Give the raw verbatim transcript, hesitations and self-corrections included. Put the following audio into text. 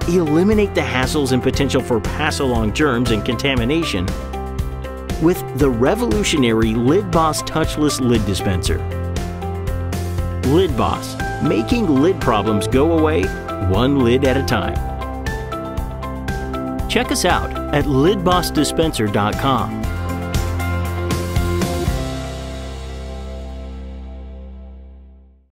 Eliminate the hassles and potential for pass-along germs and contamination with the revolutionary LidBoss touchless lid dispenser. LidBoss, making lid problems go away one lid at a time. Check us out at lid boss dispenser dot com.